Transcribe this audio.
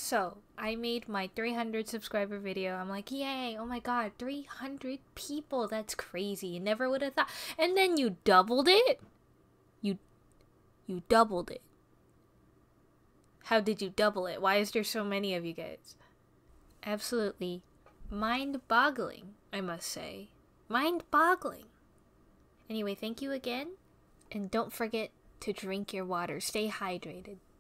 So, I made my 300 subscriber video. I'm like, yay, oh my god, 300 people. That's crazy. Never would have thought. And then you doubled it? You doubled it. How did you double it? Why is there so many of you guys? Absolutely mind-boggling, I must say. Mind-boggling. Anyway, thank you again. And don't forget to drink your water. Stay hydrated.